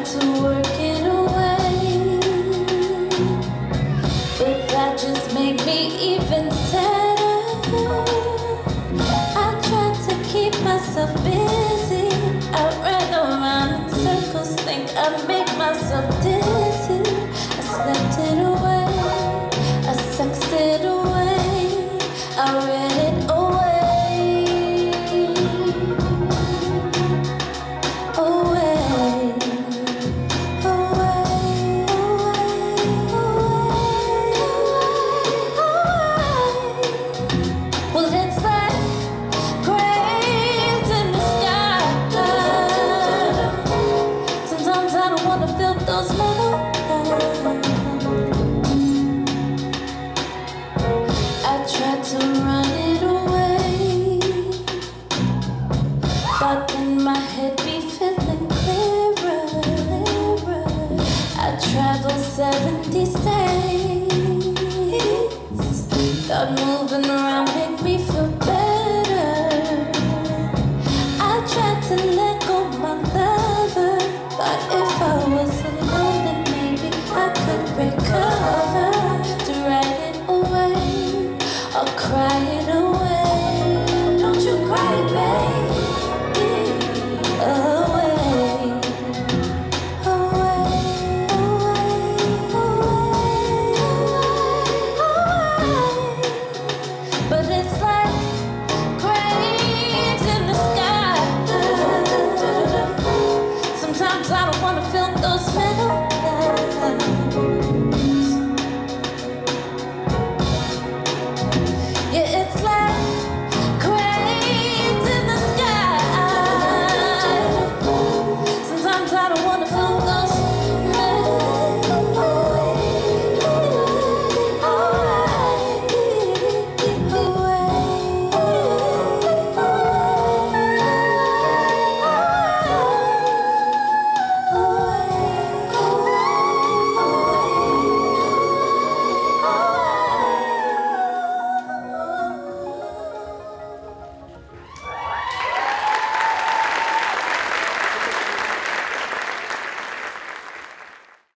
tried to work it away, but that just made me even sadder. I tried to keep myself busy. I ran around in circles, think I make myself dizzy. I slept it away, I sexed it away, I read it away. Travel 70 states, got more